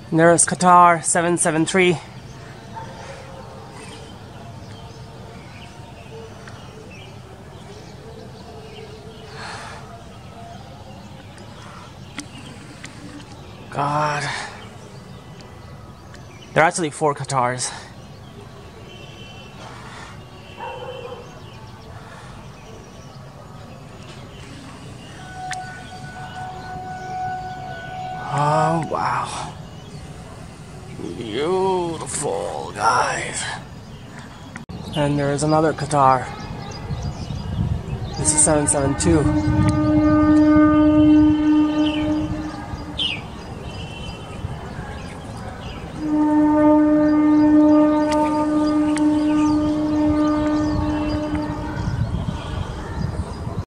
And there's Qatar 773. God. There are actually 4 Qatars. Oh, wow. Beautiful, guys. And there's another Qatar. This is 772.